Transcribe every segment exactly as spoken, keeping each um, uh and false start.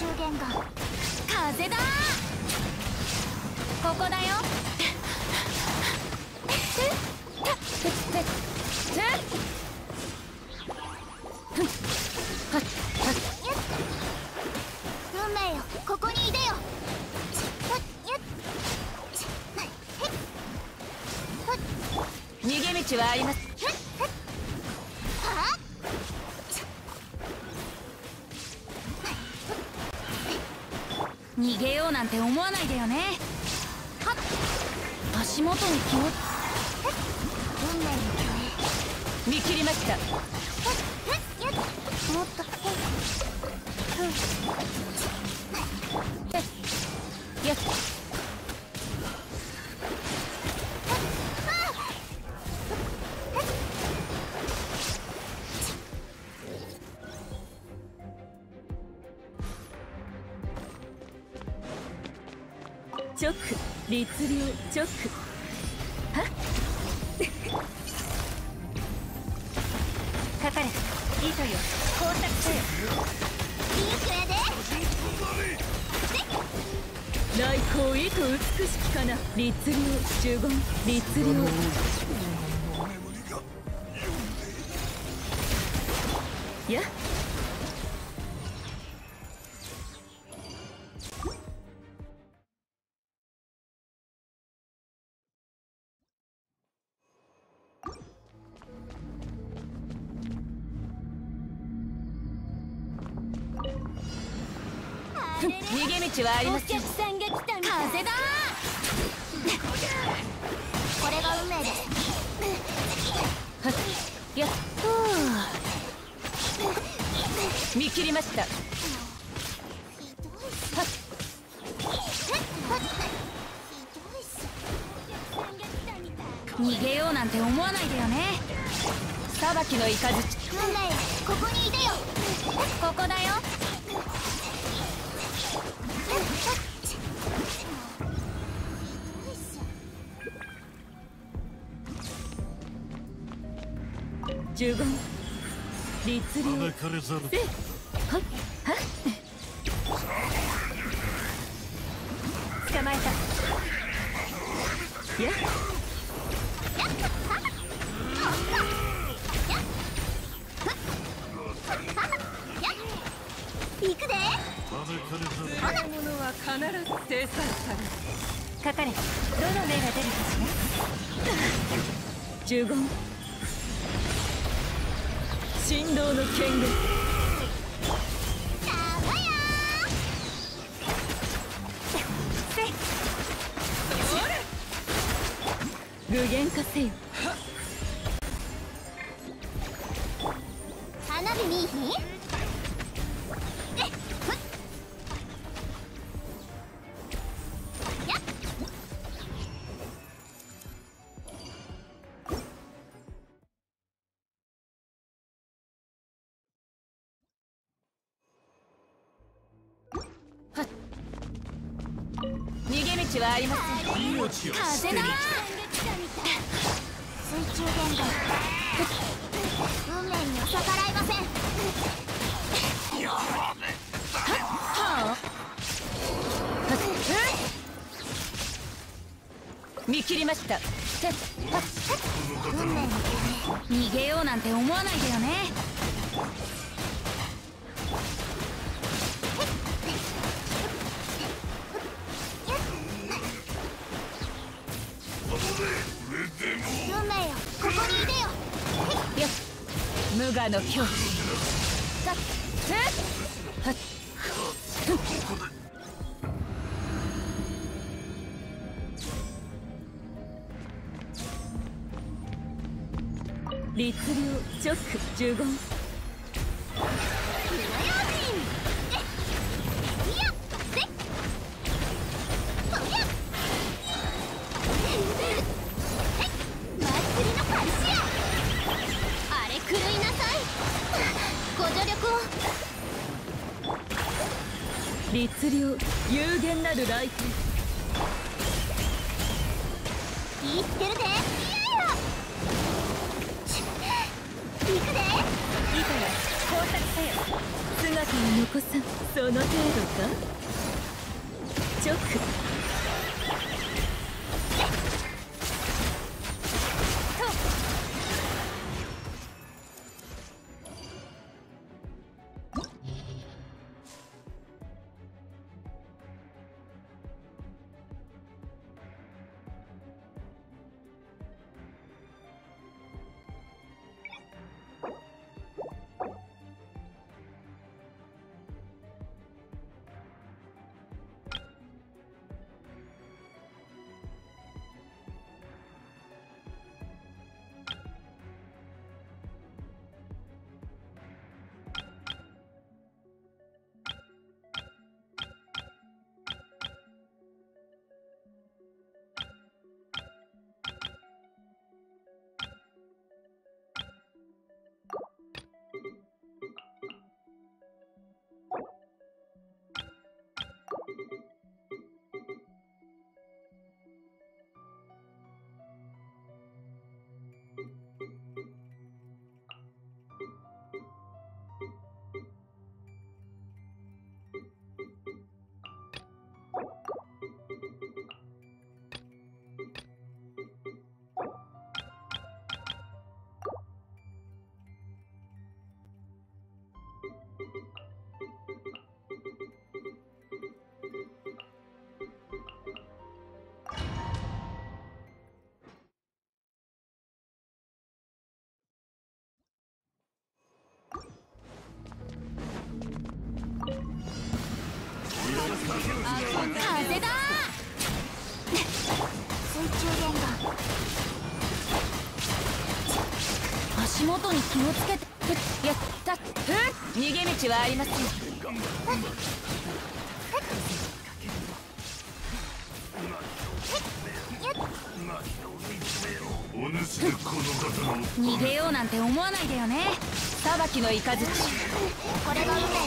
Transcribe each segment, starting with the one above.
弦が風だ。ここだよ。運命よ、ここにいでよ。 逃げ道はあります。逃げようなんて思わないでよね。はっ、足元に気を。 運命の見切りました。 もっとやっ直律令直はっかかれ糸よ工作せよ。 ピンクやで。 来光糸美しきかな。律令呪言律令。や逃げ道はありません。 お客さんが来たみたい。風だ。これが運命です。 はっやっ見切りました。はっ逃げようなんて思わないでよね。裁きの雷。 運命よ、ここにいでよ。ここだよ。 呪言律令。えっはっはっ捕まえた。やっ行くで。 あるものは必ず生産される。かかれ。どの目が出るかしら。呪言振動の権限。具現化せよ。 花火見いひん。 逃げ道はありません。 風だ。水中言動。運命には逆らいません。 はあ、見切りました。 運命の逃げようなんて思わないでよね。 運命よ、ここにいでよ。 よっ無我の境地。さっはっ律令直呪言。律令有限なる来店。 言ってるで。いやいや行くで。 糸よ工作せよ。姿を残す。 さん、その程度か。直風だ。水中弦が足元に気をつけて。やった。逃げ道はありません。逃げようなんて思わないでよね。裁きの雷。これが運命です。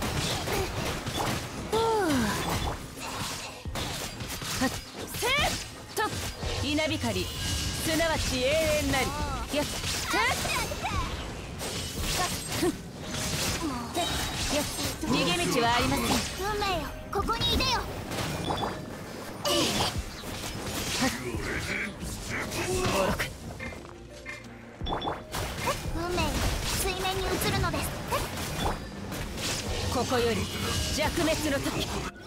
せっと稲光、すなわち永遠なり。よっ逃げ道はありません。 運命よ、ここにいでよ。運命よ、水面に映るのです。 ここより弱滅の時。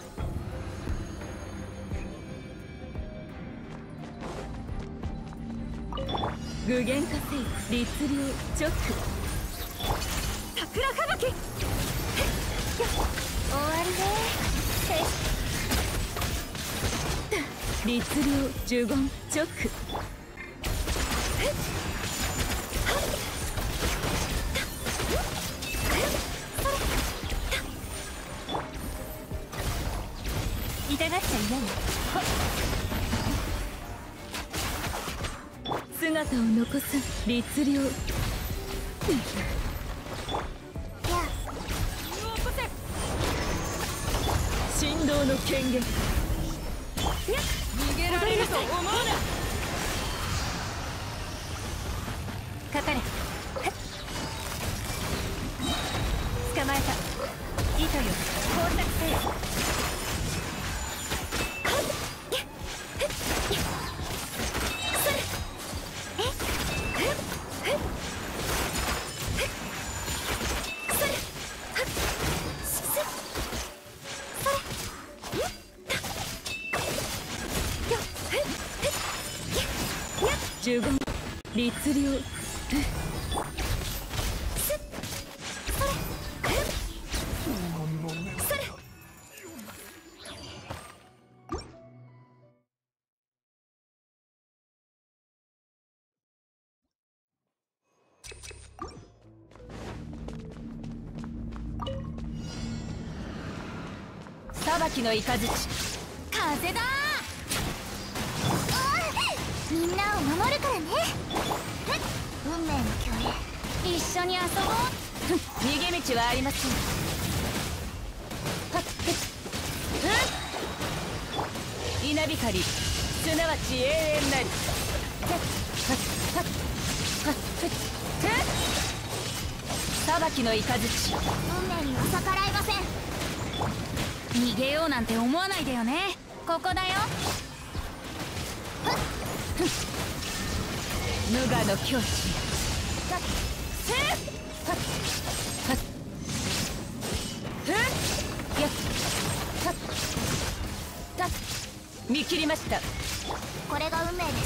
具現化せい、律令直。桜吹雪。 終わりで。 律令呪言直。痛がっちゃいない。姿を残す律令。や振動の権限。逃げられると思うな。かかれ。捕まえた。糸よ、工作せよ。十五律令。裁きの雷。 風だ。みんなを守るからね。運命の共栄、一緒に遊ぼう。 逃げ道はありません。稲光、すなわち永遠なり。裁裁きの雷。 運命には逆らえません。 逃げようなんて思わないでよね。ここだよ。無我の境地。見切りました。 これが運命です。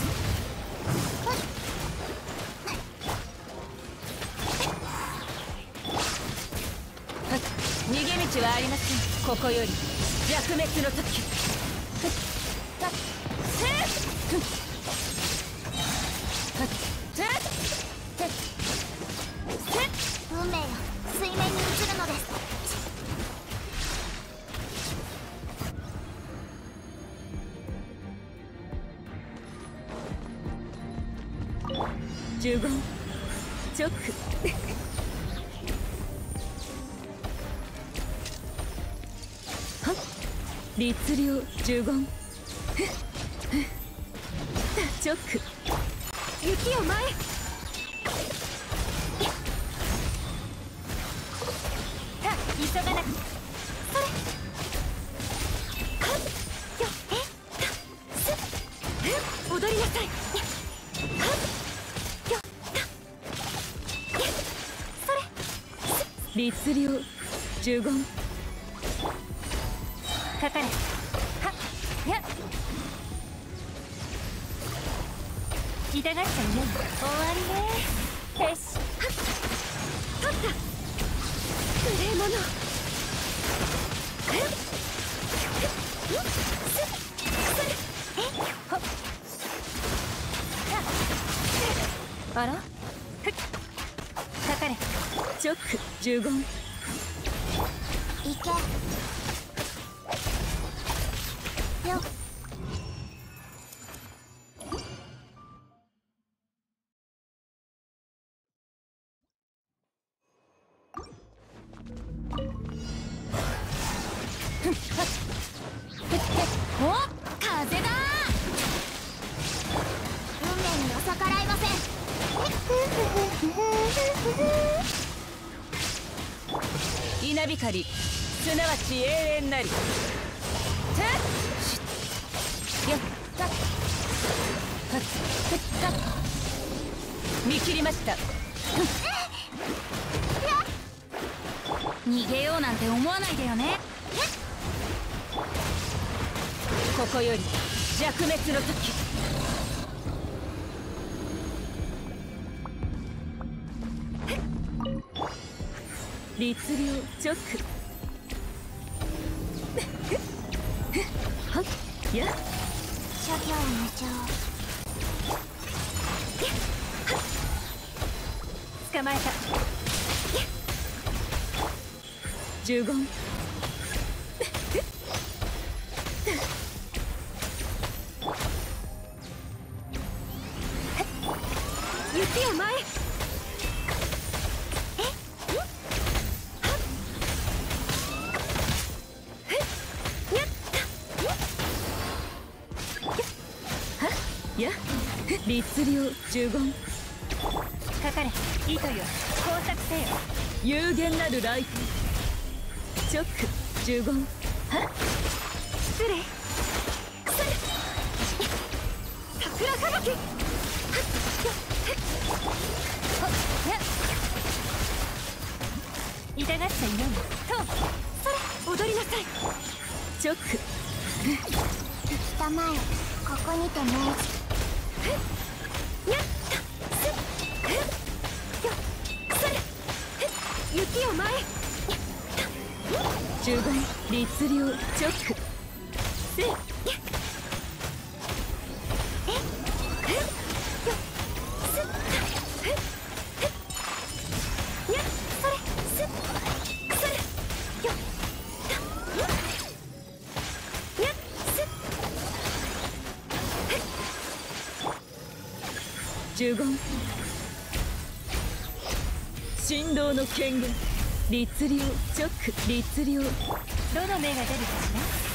逃げ道はありません。ここより弱滅の時。 運命よ、水面に映るのです。 呪言直律令呪言直雪を前。急がなく。それ。はっよえす踊りなさい。はっよそれ。律令呪言かかれ。はっや痛がっちゃうね。終わりね。よし。はっ取った。無礼者。あらかかれ。直呪言いけよ。 お、風だ。 運命には逆らえません。 稲光すなわち永遠なり。見切りました。逃げようなんて思わないでよね。ここより弱滅の時。律令直はっや諸行無常。 捕まえた。呪言雪を前。や律令呪言かかれ。糸よ工作せよ。有限なるライフ直呪言はっ失礼。それ桜吹雪。はっ痛がっちゃいない。とそれ踊りなさい。直北前ここにて明治。 やったすよそれ雪を前。呪言律令直せよ呪言神道の権限律令直律令どの目が出るかしら。